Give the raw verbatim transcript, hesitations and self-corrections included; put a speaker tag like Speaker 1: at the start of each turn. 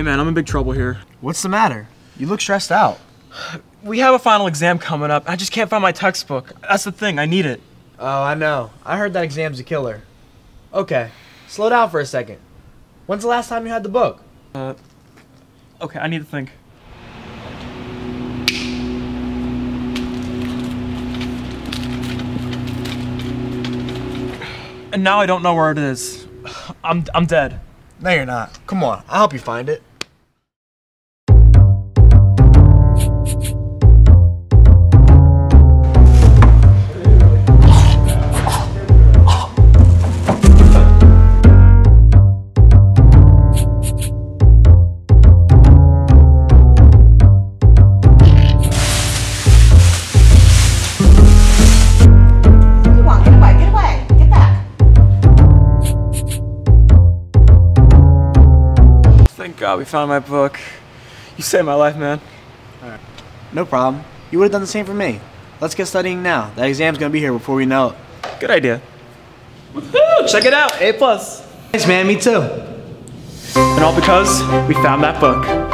Speaker 1: man, I'm in big trouble here.
Speaker 2: What's the matter? You look stressed out.
Speaker 1: We have a final exam coming up. I just can't find my textbook. That's the thing, I need it.
Speaker 2: Oh, I know. I heard that exam's a killer. Okay, slow down for a second. When's the last time you had the book?
Speaker 1: Uh, okay, I need to think. And now I don't know where it is. I'm, I'm dead.
Speaker 2: No, you're not. Come on, I'll help you find it.
Speaker 1: Thank God we found my book. You saved my life, man.
Speaker 2: Alright. No problem. You would have done the same for me. Let's get studying now. That exam's gonna be here before we know it.
Speaker 1: Good idea. Woohoo! Check it out, A plus.
Speaker 2: Thanks, man. Me too.
Speaker 1: And all because we found that book.